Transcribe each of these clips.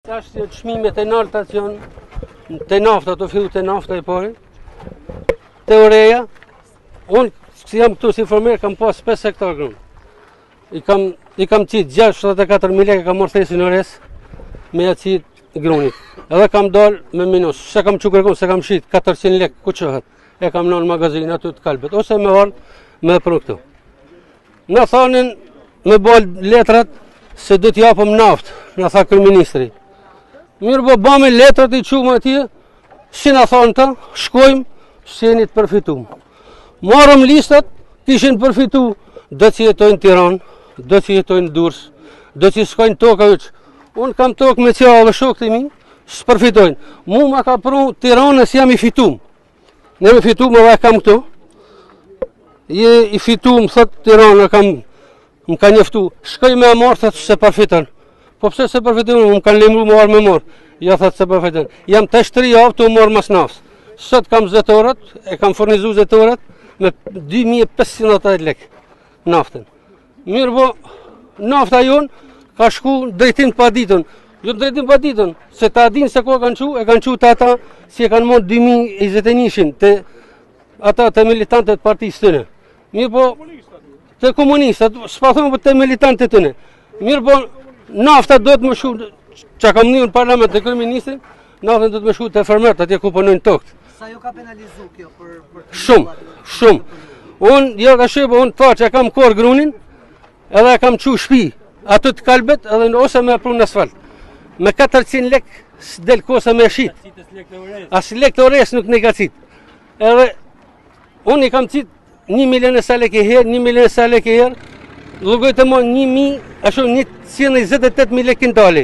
tash çmimet e narta që janë te nafta, të fillu te nafta e pari. Te ureja, unë si jam këtu si informer kam pas 5 hektar grunë. I kam qitë 64.000 lekë, kam marrë thesin ores me ja qitë grunit. Edhe kam dalë me minus, se kam që kërkun, se kam shqit 400 lekë, ku qëhet. E kam në magazinë aty të kalbet, ose me ardhë me për këtu. Në thanin me balë letrat se du t'japëm naftë, në tha kërministri. Mirë po bame letrat i qumë atje, si në thanë ta, shkojmë, si jeni të përfitumë. Marëm listat, kishin përfitu, do që jetojnë Tiranë, do që jetojnë Durrës, do që s'kojnë toka yqë. Unë kam tokë me qja dhe shokët e mi, s'përfitojnë. Mu ma ka pru Tiranës jam i fitumë. Ne me fitumë edhe kam këtu. Je i fitumë, thëtë Tiranë, më ka njeftu. Shkoj me marë, thëtë se përfitën. Po pse se përfitën, më kanë lemru më arë me marë. Ja thëtë se përfitën. Jam të 3 javë të marë mas nafës. Sot kam zetorat, e kam furnizu zetorat me 2500 lekë naftën. Mirë po, nafta jonë ka shku drejtim të paditën. Jo drejtim të paditën, se ta din se ko e kanë qu të ata si e kanë mod 2021 të ata të militantët partisë tëne. Mirë po, të komunistat, s'pa thëmë për të militantët tëne. Mirë po, nafta do të më shku, që kam një në parlament të kërëministrin, naftën do të më shku të fermert, atje ku punojnë tokët. Sa jo ka penalizu kjo për Shumë, shumë. Unë, jo ka shqipë, unë të që e kam korë grunin, edhe e kam qu shpi, atë të kalbet, edhe ose me pru në asfalt. Me 400 lek, s'del kosa me shqit. As lek të ores nuk ne ka cit. Edhe, unë i kam cit 1 milion e sa lek e herë, 1 milion e sa lek e herë, lugoj të mon 128.000 lek kintali.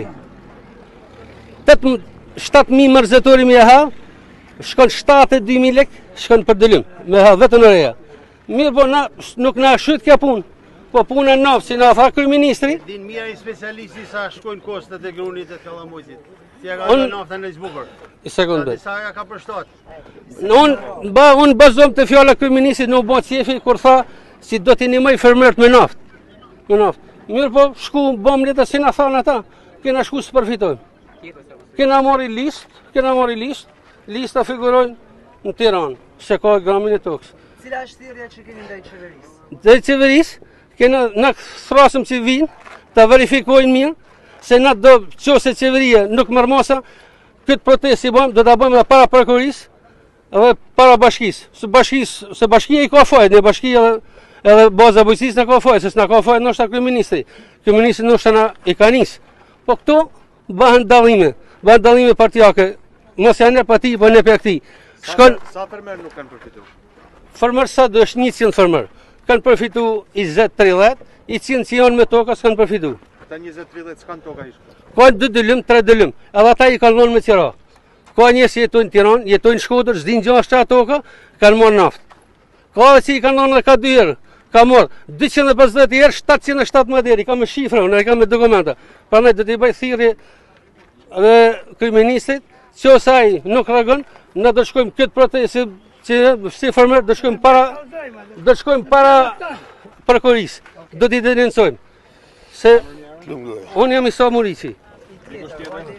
7.000 mërzetori me ha, shkon 72.000 lek, shkon për dëllim, me ha vetën në reja. Mirë po, nuk na shyt kja punë, po punë e nafë, si na tha kërëministri. Din mija i specialisti sa shkojnë kostet e grunit e Kallamujtit. Si e ka në naftën e zbukur. I sekundë. Sa ja ka përshtat. Unë bazom të fjalla kërëministri në bëtë qefi, kur tha si do t'i nimoj fermert me naftë. Mirë po, shku bom letë si na thanë ata, kena shku së përfitojnë. Kena mori listë, lista figurojnë në Tiranë, se ka gramin e tokës. Cila është thirrja që keni ndaj qeverisë? Ndaj qeverisë, na thrasëm që vinë, ta verifikojnë mirë, se na do qose qeveria nuk mërë masa, këtë protest si bëjmë, do ta bëjmë edhe para prokurisë, edhe para bashkisë. Se bashkia i ka fajt, ne bashkia edhe baza bujqësisë në ka fajt, se s'na ka fajt nështë kryeministri. Kryeministri nështë na i ka nisë. Po këto bëhen dallime partijake. Mos janë e pa ti, po ne për këti. Sa fermer nuk kanë përfitu? Fermer sa do është 100 fermer. Kanë përfitu 20-30, i 100 që janë me toka s'kanë përfitu. Këta 20-30 s'kanë toka ishë? Ka 2 dëllim, 3 dëllim, edhe ata i kanë lonë me qëra. Ka njësë jetojnë Tiranë, jetojnë Shkodër, s'din gjash qa toka, kanë marë naftë. Ka dhe që i kanë lonë dhe ka 2 herë, ka marë 250 herë, 717 herë, i ka me shifra, unë i ka me dokumenta. Pra ne do t'i bëj thirrje dhe kryeministrit, që osaj nuk reagon, ne do shkojmë këtë protest si fermer, do shkojmë para prokurisë, do t'i denuncojmë. Se unë jam Isa Muriqi.